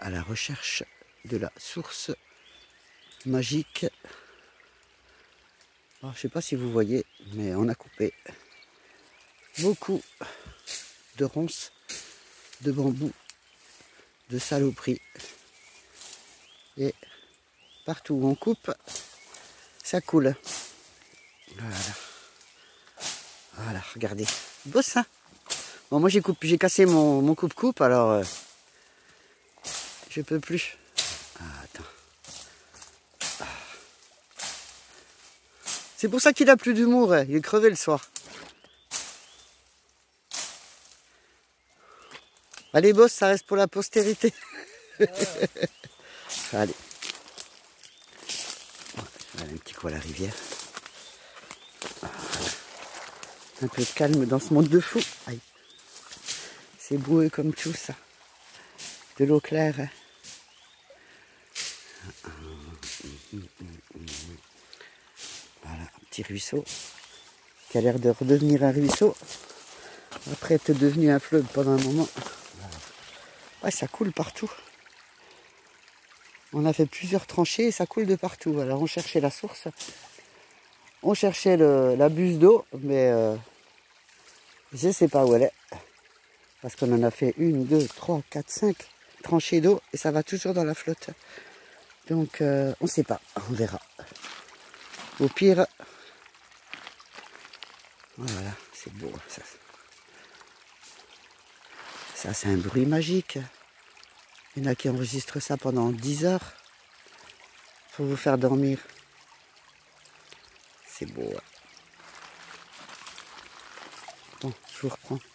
à la recherche de la source magique. Alors, je ne sais pas si vous voyez, mais on a coupé beaucoup de ronces, de bambou, de saloperies. Et partout où on coupe, ça coule. Voilà. Voilà, regardez. Beau ça. Bon, moi j'ai cassé mon coupe-coupe, alors je peux plus. Ah, attends. Ah. C'est pour ça qu'il a plus d'humour, il est crevé le soir. Allez boss, ça reste pour la postérité. Allez. Allez, un petit coup à la rivière. Voilà. Un peu de calme dans ce monde de fou. Aïe. C'est boueux comme tout ça. De l'eau claire. Voilà, un petit ruisseau qui a l'air de redevenir un ruisseau après être devenu un fleuve pendant un moment. Ouais, ça coule partout. On a fait plusieurs tranchées et ça coule de partout. Alors on cherchait la source, on cherchait la buse d'eau, mais je ne sais pas où elle est. Parce qu'on en a fait 1, 2, 3, 4, 5 tranchées d'eau et ça va toujours dans la flotte. Donc on ne sait pas, on verra. Au pire, voilà, c'est beau ça. Ça c'est un bruit magique. Il y en a qui enregistrent ça pendant 10 heures. Pour vous faire dormir. C'est beau. Bon, je vous reprends.